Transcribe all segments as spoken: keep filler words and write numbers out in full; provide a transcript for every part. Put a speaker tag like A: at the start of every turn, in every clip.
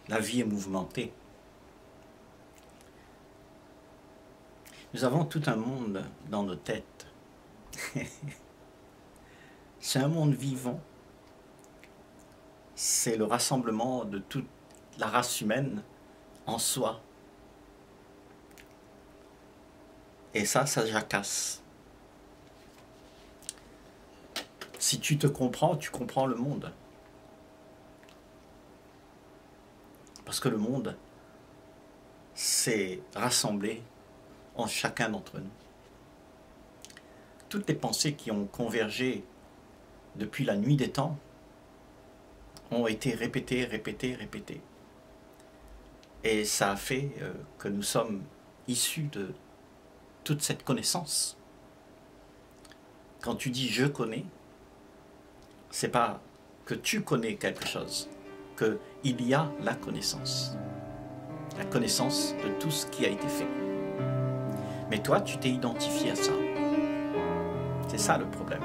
A: La vie est mouvementée. Nous avons tout un monde dans nos têtes. C'est un monde vivant. C'est le rassemblement de toute la race humaine en soi. Et ça, ça jacasse. Si tu te comprends, tu comprends le monde. Parce que le monde s'est rassemblé en chacun d'entre nous. Toutes les pensées qui ont convergé depuis la nuit des temps ont été répétées, répétées, répétées. Et ça a fait euh, que nous sommes issus de toute cette connaissance. Quand tu dis « je connais », c'est pas que tu connais quelque chose, qu'il y a la connaissance. La connaissance de tout ce qui a été fait. Mais toi, tu t'es identifié à ça. C'est ça le problème.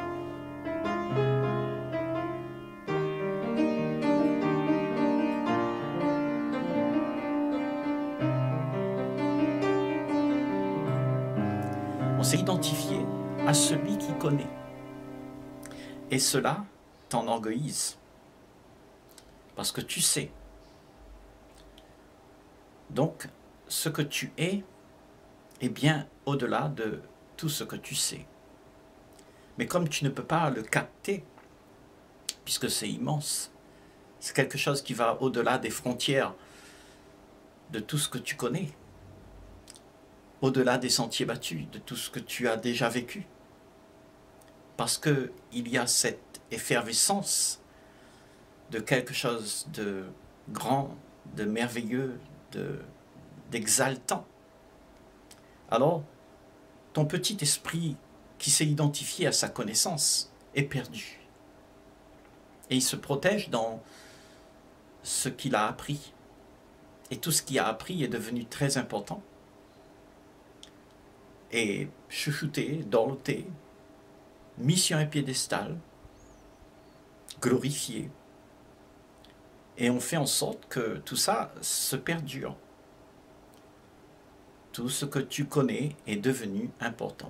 A: On s'est identifié à celui qui connaît. Et cela t'enorgueillise. Parce que tu sais. Donc, ce que tu es est bien au-delà de tout ce que tu sais. Mais comme tu ne peux pas le capter, puisque c'est immense, c'est quelque chose qui va au-delà des frontières de tout ce que tu connais, au-delà des sentiers battus, de tout ce que tu as déjà vécu. Parce qu'il y a cette effervescence de quelque chose de grand, de merveilleux, de, d'exaltant. Alors, ton petit esprit qui s'est identifié à sa connaissance est perdu. Et il se protège dans ce qu'il a appris. Et tout ce qu'il a appris est devenu très important. Et chouchouté, dorloté, mis sur un piédestal, glorifié. Et on fait en sorte que tout ça se perdure. Tout ce que tu connais est devenu important.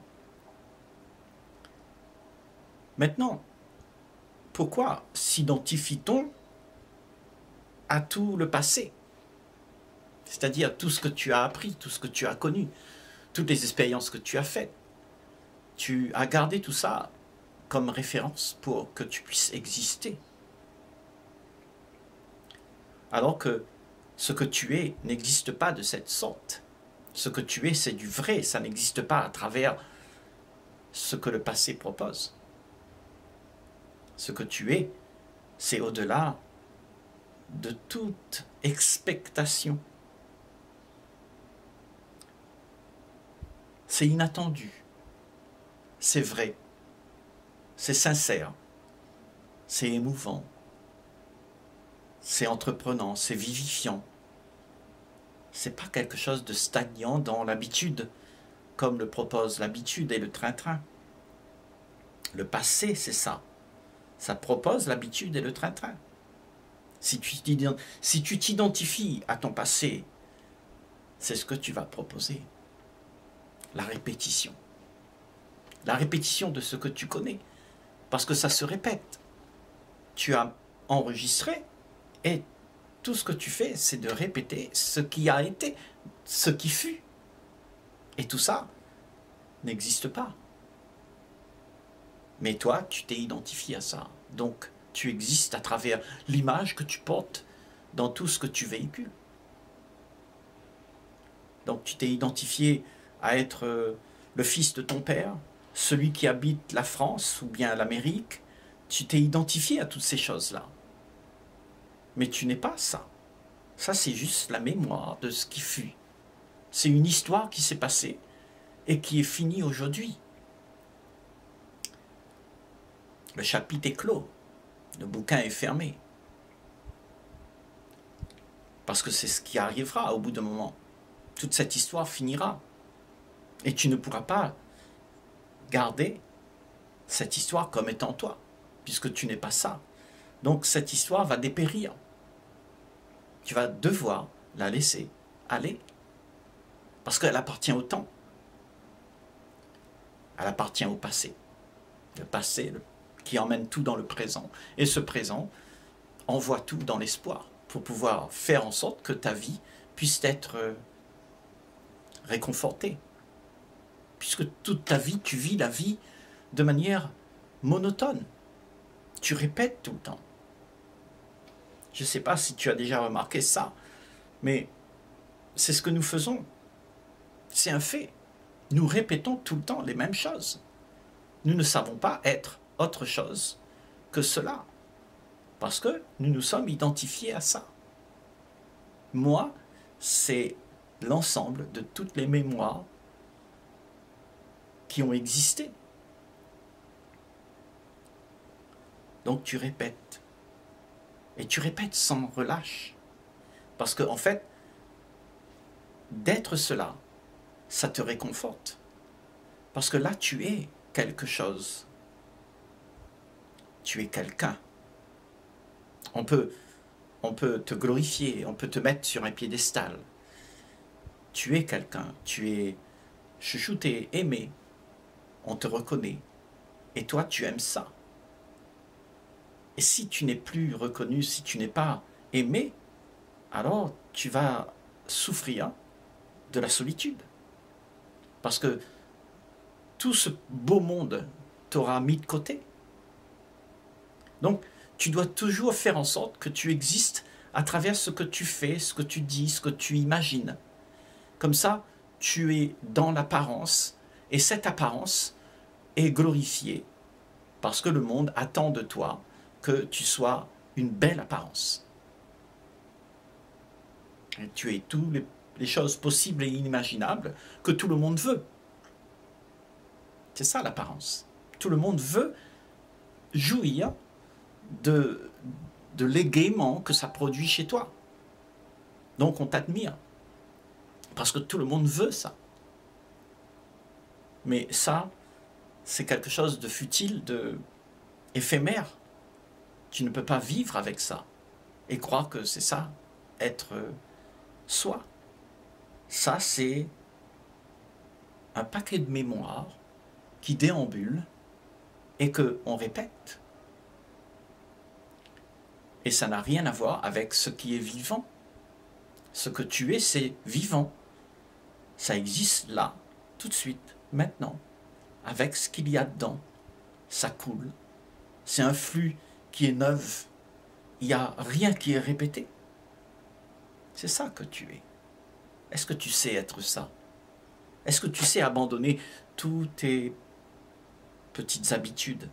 A: Maintenant, pourquoi s'identifie-t-on à tout le passé? C'est-à-dire tout ce que tu as appris, tout ce que tu as connu, toutes les expériences que tu as faites. Tu as gardé tout ça comme référence pour que tu puisses exister. Alors que ce que tu es n'existe pas de cette sorte. Ce que tu es, c'est du vrai, ça n'existe pas à travers ce que le passé propose. Ce que tu es, c'est au-delà de toute expectation. C'est inattendu, c'est vrai, c'est sincère, c'est émouvant, c'est entreprenant, c'est vivifiant. C'est pas quelque chose de stagnant dans l'habitude, comme le propose l'habitude et le train-train. Le passé, c'est ça. Ça propose l'habitude et le train-train. Si tu t'identifies à ton passé, c'est ce que tu vas proposer. La répétition. La répétition de ce que tu connais. Parce que ça se répète. Tu as enregistré et tout ce que tu fais, c'est de répéter ce qui a été, ce qui fut. Et tout ça n'existe pas. Mais toi, tu t'es identifié à ça. Donc, tu existes à travers l'image que tu portes dans tout ce que tu véhicules. Donc, tu t'es identifié à être le fils de ton père, celui qui habite la France ou bien l'Amérique. Tu t'es identifié à toutes ces choses-là. Mais tu n'es pas ça. Ça, c'est juste la mémoire de ce qui fut. C'est une histoire qui s'est passée et qui est finie aujourd'hui. Le chapitre est clos. Le bouquin est fermé. Parce que c'est ce qui arrivera au bout d'un moment. Toute cette histoire finira. Et tu ne pourras pas garder cette histoire comme étant toi, puisque tu n'es pas ça. Donc cette histoire va dépérir. Tu vas devoir la laisser aller. Parce qu'elle appartient au temps. Elle appartient au passé. Le passé le, qui emmène tout dans le présent. Et ce présent envoie tout dans l'espoir pour pouvoir faire en sorte que ta vie puisse être réconfortée. Puisque toute ta vie, tu vis la vie de manière monotone. Tu répètes tout le temps. Je ne sais pas si tu as déjà remarqué ça, mais c'est ce que nous faisons. C'est un fait. Nous répétons tout le temps les mêmes choses. Nous ne savons pas être autre chose que cela, parce que nous nous sommes identifiés à ça. Moi, c'est l'ensemble de toutes les mémoires qui ont existé. Donc tu répètes. Et tu répètes sans relâche. Parce qu'en en fait, d'être cela, ça te réconforte. Parce que là, tu es quelque chose. Tu es quelqu'un. On peut, on peut te glorifier, on peut te mettre sur un piédestal. Tu es quelqu'un, tu es chouchouté, aimé. On te reconnaît. Et toi, tu aimes ça. Et si tu n'es plus reconnu, si tu n'es pas aimé, alors tu vas souffrir de la solitude. Parce que tout ce beau monde t'aura mis de côté. Donc, tu dois toujours faire en sorte que tu existes à travers ce que tu fais, ce que tu dis, ce que tu imagines. Comme ça, tu es dans l'apparence, et cette apparence est glorifiée, parce que le monde attend de toi que tu sois une belle apparence. Et tu es toutes les, les choses possibles et inimaginables que tout le monde veut. C'est ça l'apparence. Tout le monde veut jouir de, de l'égaiement que ça produit chez toi. Donc on t'admire. Parce que tout le monde veut ça. Mais ça, c'est quelque chose de futile, de éphémère. Tu ne peux pas vivre avec ça et croire que c'est ça, être soi. Ça, c'est un paquet de mémoires qui déambulent et qu'on répète. Et ça n'a rien à voir avec ce qui est vivant. Ce que tu es, c'est vivant. Ça existe là, tout de suite, maintenant, avec ce qu'il y a dedans. Ça coule. C'est un flux qui est neuf. Il n'y a rien qui est répété. C'est ça que tu es. Est-ce que tu sais être ça? Est-ce que tu sais abandonner toutes tes petites habitudes,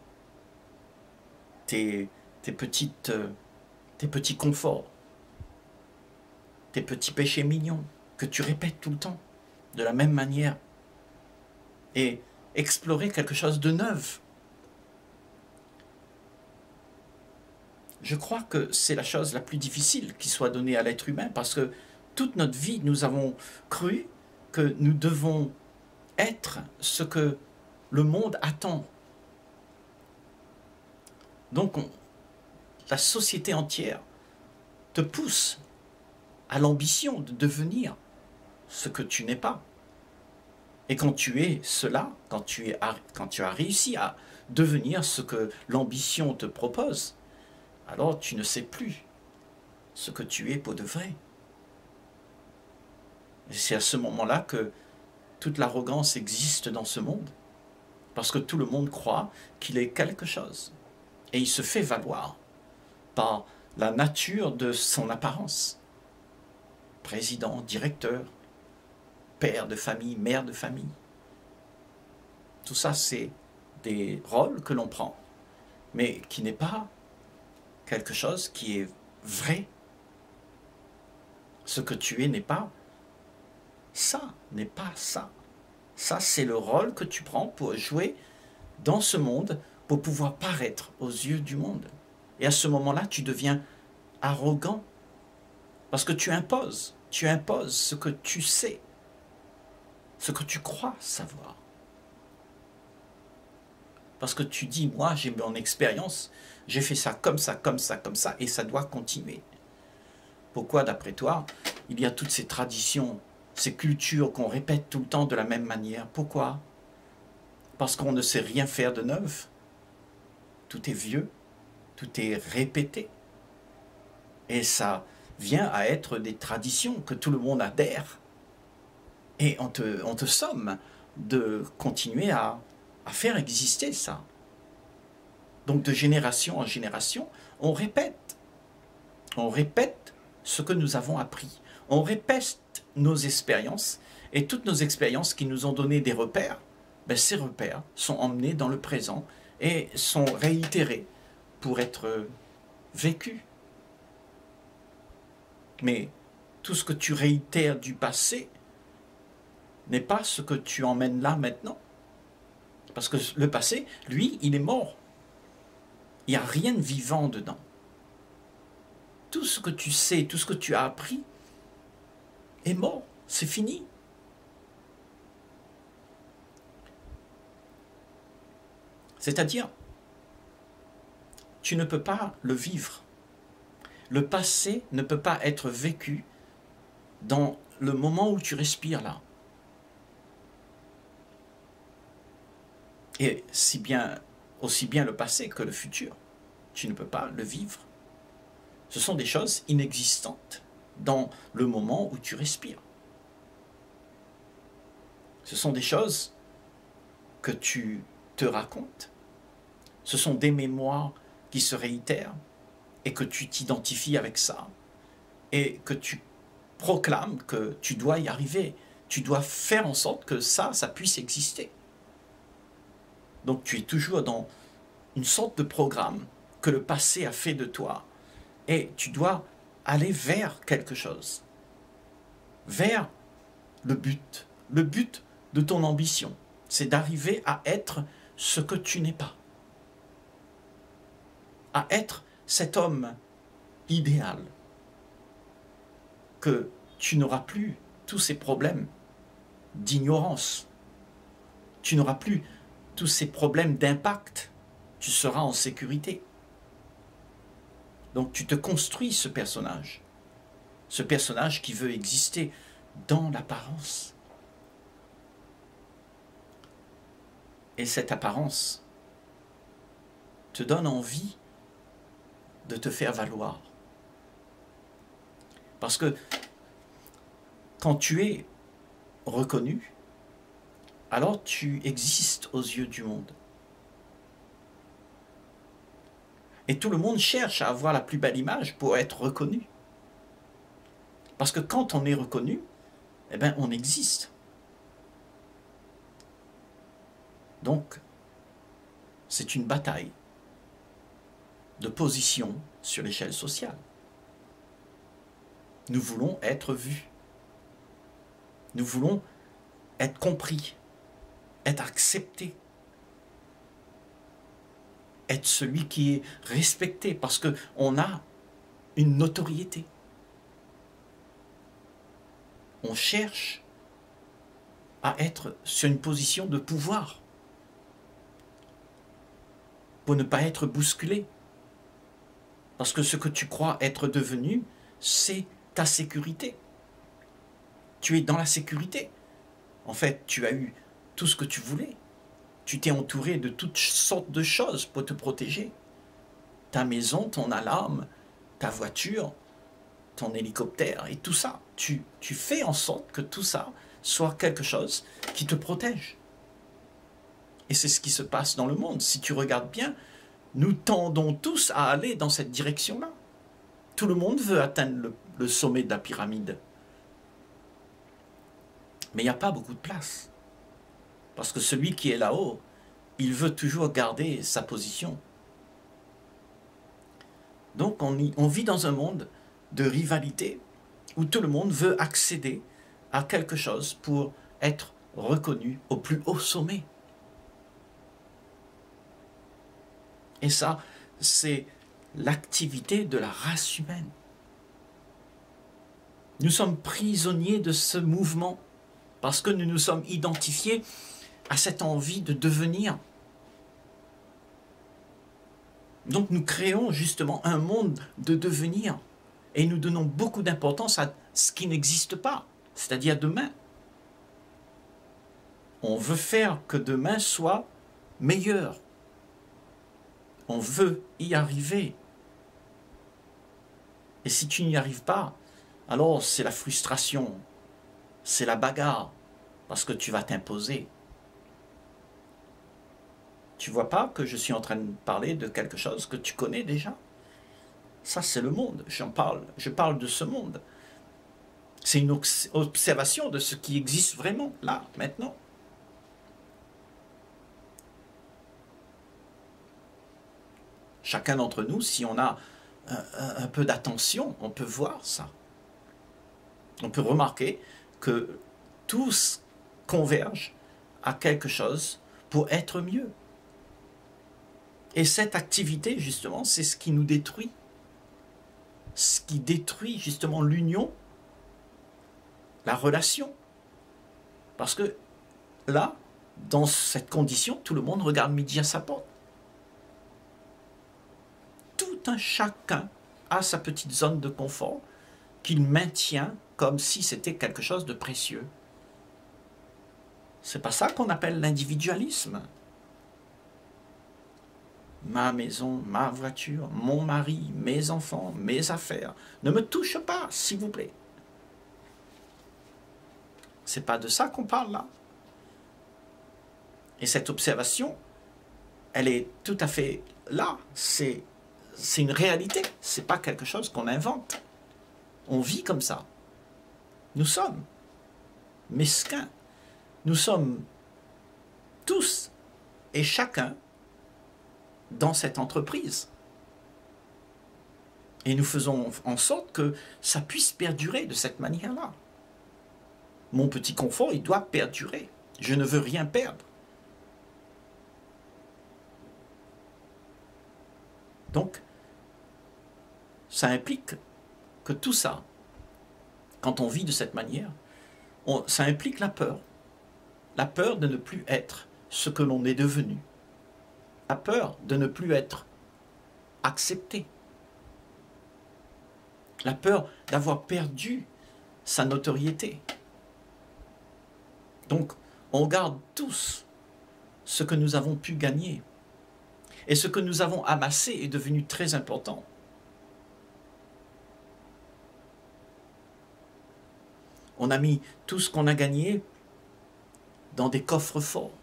A: tes, tes, petites, tes petits conforts, tes petits péchés mignons que tu répètes tout le temps, de la même manière, et explorer quelque chose de neuf? Je crois que c'est la chose la plus difficile qui soit donnée à l'être humain, parce que toute notre vie, nous avons cru que nous devons être ce que le monde attend. Donc, on, la société entière te pousse à l'ambition de devenir ce que tu n'es pas. Et quand tu es cela, quand tu, es, quand tu as réussi à devenir ce que l'ambition te propose, alors tu ne sais plus ce que tu es pour de vrai. Et c'est à ce moment-là que toute l'arrogance existe dans ce monde, parce que tout le monde croit qu'il est quelque chose. Et il se fait valoir par la nature de son apparence. Président, directeur, père de famille, mère de famille. Tout ça, c'est des rôles que l'on prend, mais qui n'est pas quelque chose qui est vrai. Ce que tu es n'est pas ça, n'est pas ça. Ça, c'est le rôle que tu prends pour jouer dans ce monde, pour pouvoir paraître aux yeux du monde. Et à ce moment-là, tu deviens arrogant, parce que tu imposes, tu imposes ce que tu sais, ce que tu crois savoir. Parce que tu dis, moi, j'ai mon expérience, j'ai fait ça comme ça, comme ça, comme ça, et ça doit continuer. Pourquoi, d'après toi, il y a toutes ces traditions, ces cultures qu'on répète tout le temps de la même manière? Pourquoi? Parce qu'on ne sait rien faire de neuf. Tout est vieux, tout est répété. Et ça vient à être des traditions que tout le monde adhère. Et on te, on te somme de continuer à, à faire exister ça. Donc de génération en génération, on répète. On répète ce que nous avons appris. On répète nos expériences. Et toutes nos expériences qui nous ont donné des repères, ben ces repères sont emmenés dans le présent et sont réitérés pour être vécus. Mais tout ce que tu réitères du passé n'est pas ce que tu emmènes là maintenant. Parce que le passé, lui, il est mort. Il n'y a rien de vivant dedans. Tout ce que tu sais, tout ce que tu as appris est mort, c'est fini. C'est-à-dire, tu ne peux pas le vivre. Le passé ne peut pas être vécu dans le moment où tu respires là. Et si bien, aussi bien le passé que le futur, tu ne peux pas le vivre. Ce sont des choses inexistantes dans le moment où tu respires. Ce sont des choses que tu te racontes. Ce sont des mémoires qui se réitèrent et que tu t'identifies avec ça et que tu proclames que tu dois y arriver. Tu dois faire en sorte que ça, ça puisse exister. Donc tu es toujours dans une sorte de programme que le passé a fait de toi et tu dois aller vers quelque chose, vers le but. Le but de ton ambition, c'est d'arriver à être ce que tu n'es pas, à être cet homme idéal, que tu n'auras plus tous ces problèmes d'ignorance, tu n'auras plus tous ces problèmes d'impact, tu seras en sécurité. Donc tu te construis ce personnage, ce personnage qui veut exister dans l'apparence. Et cette apparence te donne envie de te faire valoir. Parce que quand tu es reconnu, alors tu existes aux yeux du monde. Et tout le monde cherche à avoir la plus belle image pour être reconnu. Parce que quand on est reconnu, eh bien, on existe. Donc, c'est une bataille de position sur l'échelle sociale. Nous voulons être vus. Nous voulons être compris, être accepté, être celui qui est respecté parce qu'on a une notoriété. On cherche à être sur une position de pouvoir pour ne pas être bousculé. Parce que ce que tu crois être devenu, c'est ta sécurité. Tu es dans la sécurité. En fait, tu as eu tout ce que tu voulais. Tu t'es entouré de toutes sortes de choses pour te protéger. Ta maison, ton alarme, ta voiture, ton hélicoptère et tout ça. Tu, tu fais en sorte que tout ça soit quelque chose qui te protège. Et c'est ce qui se passe dans le monde. Si tu regardes bien, nous tendons tous à aller dans cette direction-là. Tout le monde veut atteindre le, le sommet de la pyramide. Mais il n'y a pas beaucoup de place. Parce que celui qui est là-haut, il veut toujours garder sa position. Donc on, y, on vit dans un monde de rivalité où tout le monde veut accéder à quelque chose pour être reconnu au plus haut sommet. Et ça, c'est l'activité de la race humaine. Nous sommes prisonniers de ce mouvement parce que nous nous sommes identifiés à cette envie de devenir. Donc nous créons justement un monde de devenir Et nous donnons beaucoup d'importance à ce qui n'existe pas, c'est-à-dire demain. On veut faire que demain soit meilleur. On veut y arriver. Et si tu n'y arrives pas, alors c'est la frustration, c'est la bagarre, parce que tu vas t'imposer. Tu vois pas que je suis en train de parler de quelque chose que tu connais déjà? Ça, c'est le monde, j'en parle, je parle de ce monde. C'est une observation de ce qui existe vraiment, là, maintenant. Chacun d'entre nous, si on a un, un, un peu d'attention, on peut voir ça. On peut remarquer que tous convergent à quelque chose pour être mieux. Et cette activité, justement, c'est ce qui nous détruit. Ce qui détruit, justement, l'union, la relation. Parce que là, dans cette condition, tout le monde regarde midi à sa porte. Tout un chacun a sa petite zone de confort qu'il maintient comme si c'était quelque chose de précieux. C'est pas ça qu'on appelle l'individualisme. Ma maison, ma voiture, mon mari, mes enfants, mes affaires. Ne me touche pas, s'il vous plaît. C'est pas de ça qu'on parle là. Et cette observation, elle est tout à fait là. C'est c'est une réalité. C'est pas quelque chose qu'on invente. On vit comme ça. Nous sommes mesquins. Nous sommes tous et chacun dans cette entreprise. Et nous faisons en sorte que ça puisse perdurer de cette manière-là. Mon petit confort, il doit perdurer. Je ne veux rien perdre. Donc, ça implique que tout ça, quand on vit de cette manière, on, ça implique la peur. La peur de ne plus être ce que l'on est devenu. La peur de ne plus être accepté. La peur d'avoir perdu sa notoriété. Donc, on garde tous ce que nous avons pu gagner. Et ce que nous avons amassé est devenu très important. On a mis tout ce qu'on a gagné dans des coffres forts.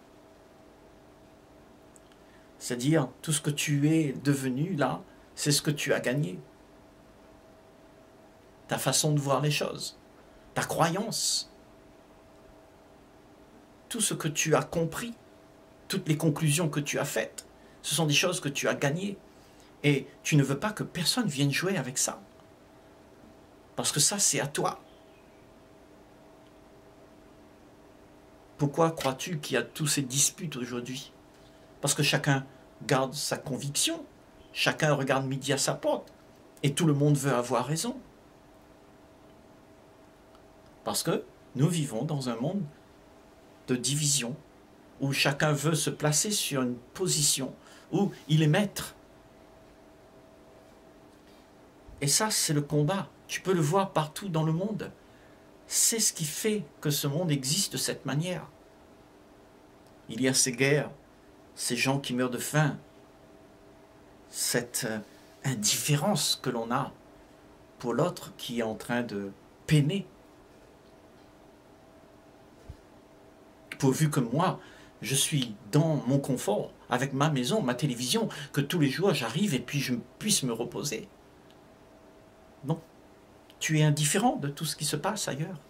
A: C'est-à-dire, tout ce que tu es devenu là, c'est ce que tu as gagné. Ta façon de voir les choses, ta croyance, tout ce que tu as compris, toutes les conclusions que tu as faites, ce sont des choses que tu as gagnées. Et tu ne veux pas que personne vienne jouer avec ça. Parce que ça, c'est à toi. Pourquoi crois-tu qu'il y a tous ces disputes aujourd'hui? Parce que chacun garde sa conviction, chacun regarde midi à sa porte, et tout le monde veut avoir raison. Parce que nous vivons dans un monde de division, où chacun veut se placer sur une position, où il est maître. Et ça, c'est le combat. Tu peux le voir partout dans le monde. C'est ce qui fait que ce monde existe de cette manière. Il y a ces guerres, ces gens qui meurent de faim, cette indifférence que l'on a pour l'autre qui est en train de peiner. Pourvu que moi, je suis dans mon confort, avec ma maison, ma télévision, que tous les jours j'arrive et puis je puisse me reposer. Non, tu es indifférent de tout ce qui se passe ailleurs.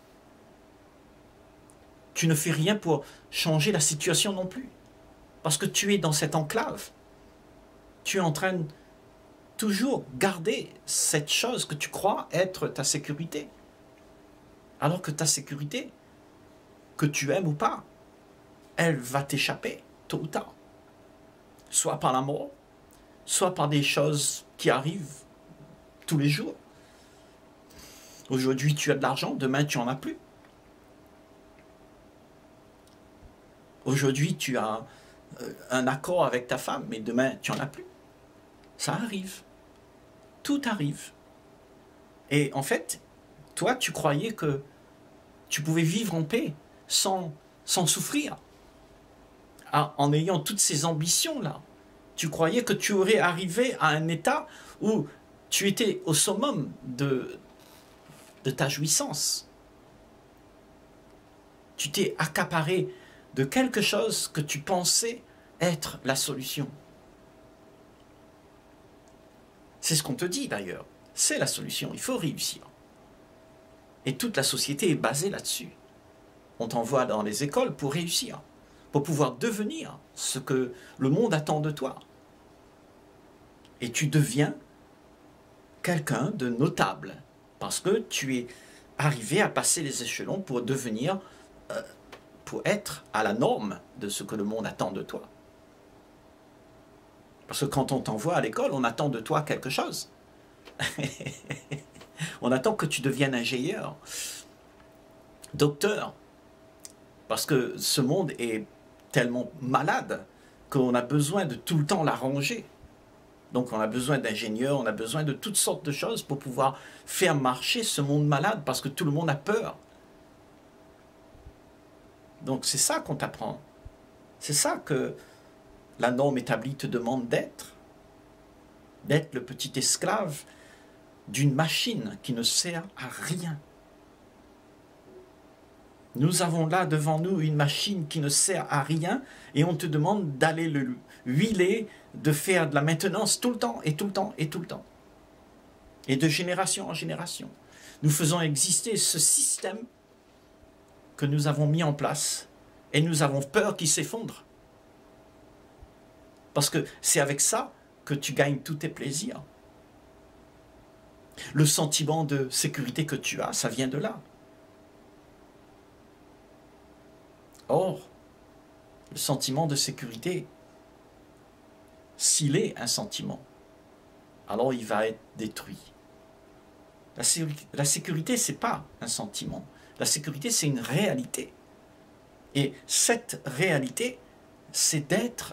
A: Tu ne fais rien pour changer la situation non plus. Parce que tu es dans cette enclave. Tu es en train de toujours garder cette chose que tu crois être ta sécurité. Alors que ta sécurité, que tu aimes ou pas, elle va t'échapper tôt ou tard. Soit par la mort, soit par des choses qui arrivent tous les jours. Aujourd'hui, tu as de l'argent, demain, tu n'en as plus. Aujourd'hui, tu as un accord avec ta femme, mais demain, tu n'en as plus. Ça arrive. Tout arrive. Et en fait, toi, tu croyais que tu pouvais vivre en paix sans, sans souffrir, ah, en ayant toutes ces ambitions-là. Tu croyais que tu aurais arrivé à un état où tu étais au summum de, de ta jouissance. Tu t'es accaparé de quelque chose que tu pensais être la solution. C'est ce qu'on te dit d'ailleurs. C'est la solution, il faut réussir. Et toute la société est basée là-dessus. On t'envoie dans les écoles pour réussir, pour pouvoir devenir ce que le monde attend de toi. Et tu deviens quelqu'un de notable, parce que tu es arrivé à passer les échelons pour devenir, euh, pour être à la norme de ce que le monde attend de toi. Parce que quand on t'envoie à l'école, on attend de toi quelque chose. On attend que tu deviennes ingénieur, docteur, parce que ce monde est tellement malade qu'on a besoin de tout le temps l'arranger. Donc on a besoin d'ingénieurs, on a besoin de toutes sortes de choses pour pouvoir faire marcher ce monde malade, parce que tout le monde a peur. Donc c'est ça qu'on t'apprend. C'est ça que la norme établie te demande d'être. D'être le petit esclave d'une machine qui ne sert à rien. Nous avons là devant nous une machine qui ne sert à rien et on te demande d'aller le huiler, de faire de la maintenance tout le temps et tout le temps et tout le temps. Et de génération en génération. Nous faisons exister ce système que nous avons mis en place et nous avons peur qu'il s'effondre. Parce que c'est avec ça que tu gagnes tous tes plaisirs. Le sentiment de sécurité que tu as, ça vient de là. Or, le sentiment de sécurité, s'il est un sentiment, alors il va être détruit. La, la sécurité, ce n'est pas un sentiment. La sécurité, c'est une réalité. Et cette réalité, c'est d'être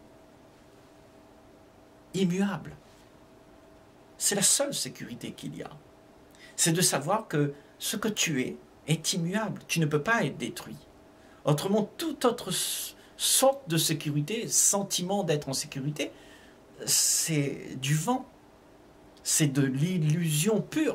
A: immuable. C'est la seule sécurité qu'il y a. C'est de savoir que ce que tu es est immuable. Tu ne peux pas être détruit. Autrement, toute autre sorte de sécurité, sentiment d'être en sécurité, c'est du vent. C'est de l'illusion pure.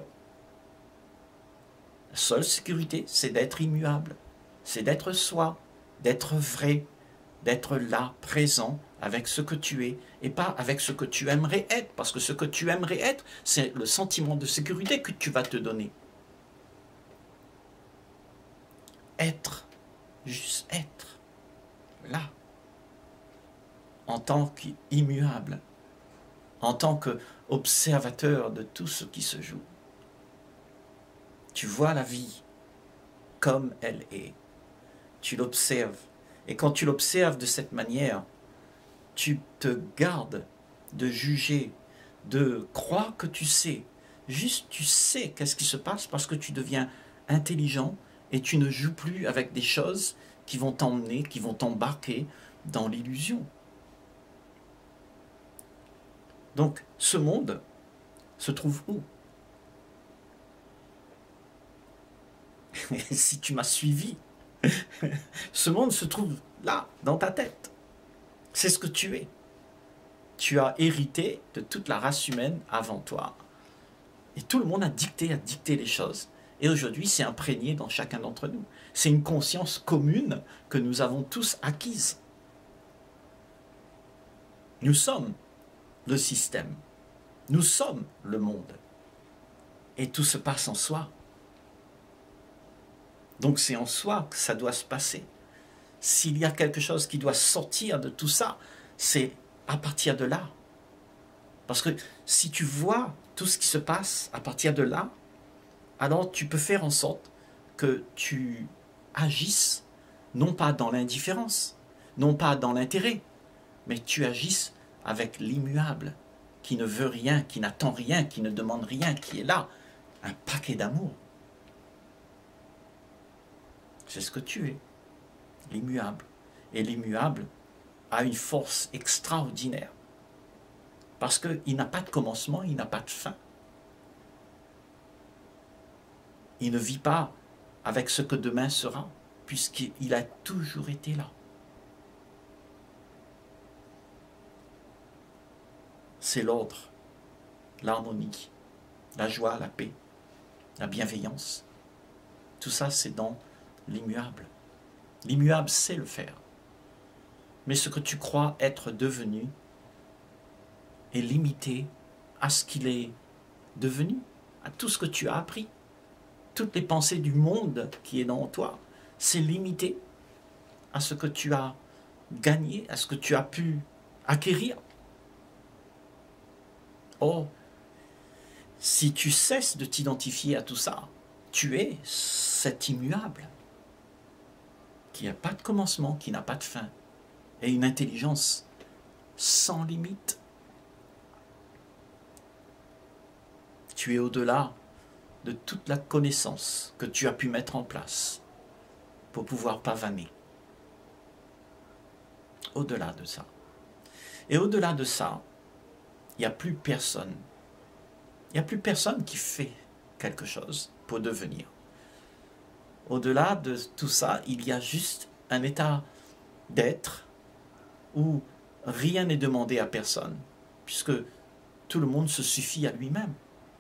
A: La seule sécurité, c'est d'être immuable. C'est d'être soi, d'être vrai, d'être là, présent, avec ce que tu es, et pas avec ce que tu aimerais être, parce que ce que tu aimerais être, c'est le sentiment de sécurité que tu vas te donner. Être, juste être, là, en tant qu'immuable, en tant qu'observateur de tout ce qui se joue. Tu vois la vie comme elle est, tu l'observes, et quand tu l'observes de cette manière, tu te gardes de juger, de croire que tu sais. Juste, tu sais qu'est-ce qui se passe parce que tu deviens intelligent et tu ne joues plus avec des choses qui vont t'emmener, qui vont t'embarquer dans l'illusion. Donc, ce monde se trouve où? Si tu m'as suivi, ce monde se trouve là, dans ta tête. C'est ce que tu es. Tu as hérité de toute la race humaine avant toi. Et tout le monde a dicté, a dicté les choses. Et aujourd'hui, c'est imprégné dans chacun d'entre nous. C'est une conscience commune que nous avons tous acquise. Nous sommes le système. Nous sommes le monde. Et tout se passe en soi. Donc c'est en soi que ça doit se passer. S'il y a quelque chose qui doit sortir de tout ça, c'est à partir de là. Parce que si tu vois tout ce qui se passe à partir de là, alors tu peux faire en sorte que tu agisses non pas dans l'indifférence, non pas dans l'intérêt, mais tu agisses avec l'immuable, qui ne veut rien, qui n'attend rien, qui ne demande rien, qui est là, un paquet d'amour. C'est ce que tu es. L'immuable. Et l'immuable a une force extraordinaire. Parce qu'il n'a pas de commencement, il n'a pas de fin. Il ne vit pas avec ce que demain sera, puisqu'il a toujours été là. C'est l'ordre, l'harmonie, la joie, la paix, la bienveillance. Tout ça, c'est dans l'immuable. L'immuable, c'est le faire. Mais ce que tu crois être devenu est limité à ce qu'il est devenu, à tout ce que tu as appris. Toutes les pensées du monde qui est dans toi, c'est limité à ce que tu as gagné, à ce que tu as pu acquérir. Or, si tu cesses de t'identifier à tout ça, tu es cet immuable qui n'a pas de commencement, qui n'a pas de fin, et une intelligence sans limite. Tu es au-delà de toute la connaissance que tu as pu mettre en place pour pouvoir pavaner. Au-delà de ça. Et au-delà de ça, il n'y a plus personne. Il n'y a plus personne qui fait quelque chose pour devenir. Au-delà de tout ça, il y a juste un état d'être où rien n'est demandé à personne, puisque tout le monde se suffit à lui-même.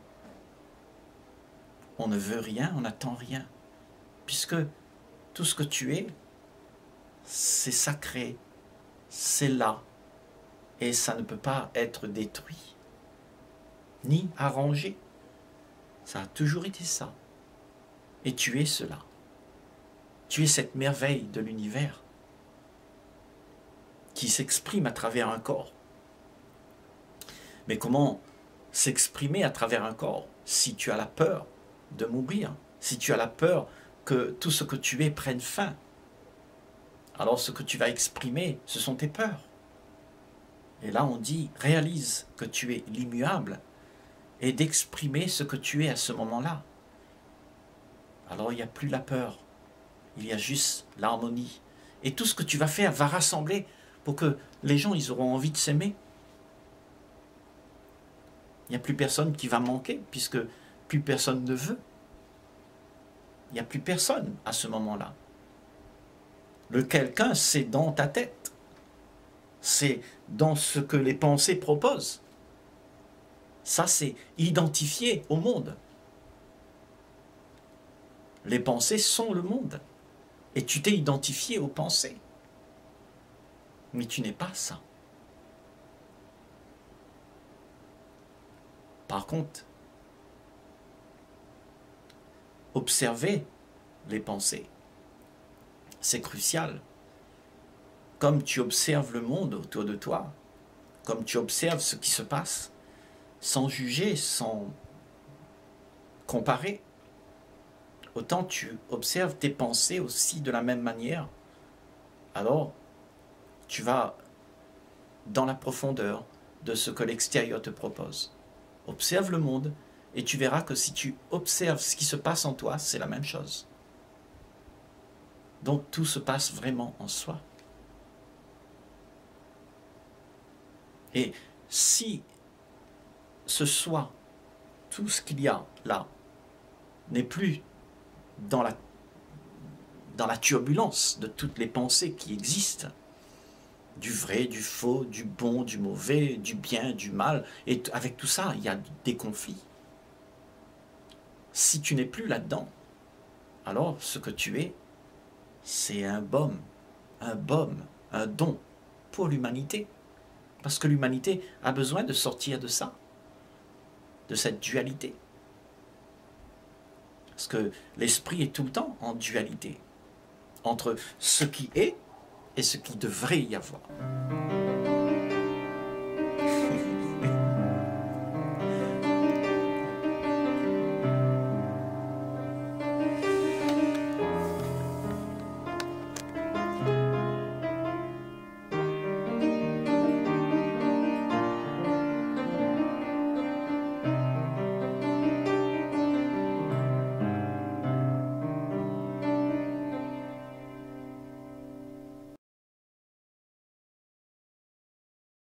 A: On ne veut rien, on n'attend rien, puisque tout ce que tu es, c'est sacré, c'est là, et ça ne peut pas être détruit, ni arrangé. Ça a toujours été ça. Et tu es cela. Tu es cette merveille de l'univers qui s'exprime à travers un corps. Mais comment s'exprimer à travers un corps si tu as la peur de mourir, si tu as la peur que tout ce que tu es prenne fin? Alors ce que tu vas exprimer, ce sont tes peurs. Et là on dit, réalise que tu es l'immuable et d'exprimer ce que tu es à ce moment-là. Alors il n'y a plus la peur, il y a juste l'harmonie. Et tout ce que tu vas faire va rassembler pour que les gens, ils auront envie de s'aimer. Il n'y a plus personne qui va manquer, puisque plus personne ne veut. Il n'y a plus personne à ce moment-là. Le quelqu'un, c'est dans ta tête. C'est dans ce que les pensées proposent. Ça, c'est identifié au monde. Les pensées sont le monde. Et tu t'es identifié aux pensées. Mais tu n'es pas ça. Par contre, observer les pensées, c'est crucial. Comme tu observes le monde autour de toi, comme tu observes ce qui se passe, sans juger, sans comparer, autant tu observes tes pensées aussi de la même manière. Alors, tu vas dans la profondeur de ce que l'extérieur te propose. Observe le monde et tu verras que si tu observes ce qui se passe en toi, c'est la même chose. Donc tout se passe vraiment en soi. Et si ce soi, tout ce qu'il y a là, n'est plus dans la, dans la turbulence de toutes les pensées qui existent, du vrai, du faux, du bon, du mauvais, du bien, du mal, et avec tout ça, il y a des conflits. Si tu n'es plus là-dedans, alors ce que tu es, c'est un baume, un baume, un don pour l'humanité. Parce que l'humanité a besoin de sortir de ça, de cette dualité. Parce que l'esprit est tout le temps en dualité, entre ce qui est et ce qui devrait y avoir.